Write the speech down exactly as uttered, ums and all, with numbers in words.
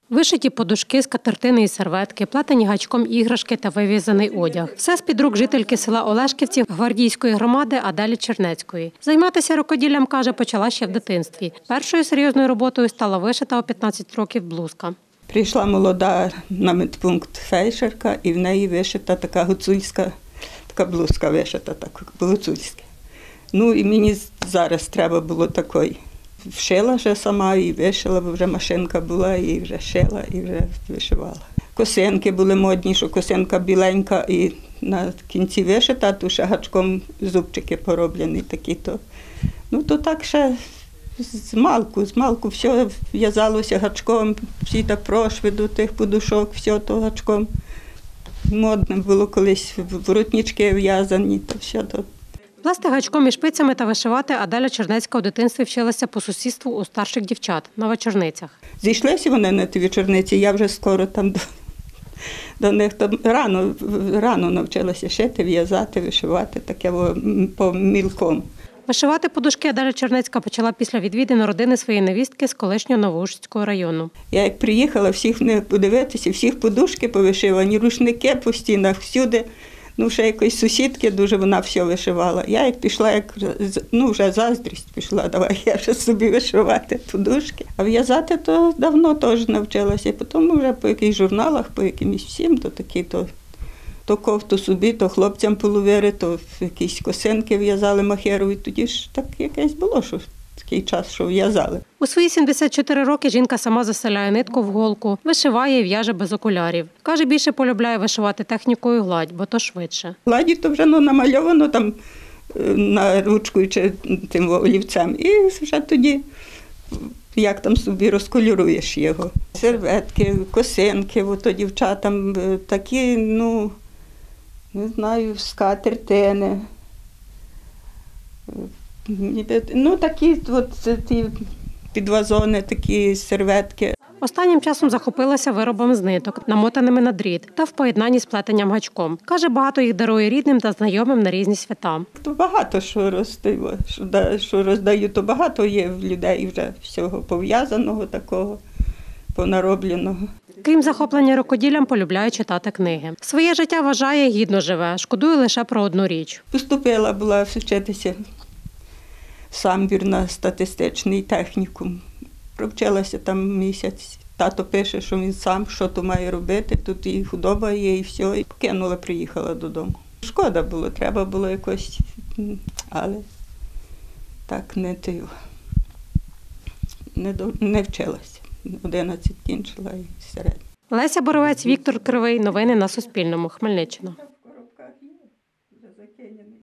Вишиті подушки, скатертини і серветки, плетені гачком іграшки та вив'язаний одяг. Все з-під рук жительки села Олешківці Гвардійської громади Аделі Чернецької. Займатися рукоділлям, каже, почала ще в дитинстві. Першою серйозною роботою стала вишита у п'ятнадцять років блузка. Прийшла молода на медпункт фельдшерка, і в неї вишита така гуцульська, така блузка вишита, так, гуцульська. Ну і мені зараз треба було такої. Вшила вже сама і вишила, бо вже машинка була, і вже шила, і вже вишивала. Косинки були модні, що косинка біленька і на кінці вишита, то ще гачком зубчики пороблені такі-то. Ну то так ще з малку, з малку все в'язалося гачком, всі так прошви до тих подушок, все то гачком. Модне було колись воротнички в'язані, то все то. Плести гачком і шпицями та вишивати Аделя Чернецька у дитинстві вчилася по сусідству у старших дівчат на вечорницях. Зійшлися вони на ті вечорниці, я вже скоро там до, до них там рано, рано навчилася шити, в'язати, вишивати, таке по мілком. Вишивати подушки Аделя Чернецька почала після відвідин родини своєї невістки з колишнього Новоушицького району. Я як приїхала, всіх не подивитися, всіх подушки повишивані, рушники по стінах, всюди. Ну, ще якоїсь сусідки дуже вона все вишивала. Я як пішла, як, ну, вже заздрість пішла, давай я ще собі вишивати подушки. А в'язати то давно теж навчилася. І потім вже по якихось журналах, по якимось всім, то такі, то, то кофту собі, то хлопцям половири, то якісь косинки в'язали махерові. Тоді ж так якесь було, що такий час, що в'язали. У свої сімдесят чотири роки жінка сама заселяє нитку в голку, вишиває і в'яже без окулярів. Каже, більше полюбляє вишивати технікою гладь, бо то швидше. Гладі то вже ну, намальовано там на ручку чи тим олівцем. І вже тоді, як там собі розкольоруєш його. Серветки, косинки, ото дівчатам такі, ну, не знаю, скатертини. Ну, такі от ті підвазони, такі серветки. Останнім часом захопилася виробом з ниток, намотаними на дріт, та в поєднанні з плетенням гачком. Каже, багато їх дарує рідним та знайомим на різні свята. То багато що роздаю, що роздаю, то багато є в людей вже всього пов'язаного такого, понаробленого. Крім захоплення рукоділлям, полюбляє читати книги. Своє життя вважає, гідно живе, шкодує лише про одну річ. Поступила була вчитися самбір на статистичний технікум. Провчилася там місяць. Тато пише, що він сам, що то має робити, тут і худоба є, і все. І покинула, приїхала додому. Шкода було, треба було якось, але так не тию. Не, не вчилася. одинадцять кінчила і середньо. Леся Боровець, Віктор Кривий. Новини на Суспільному. Хмельниччина.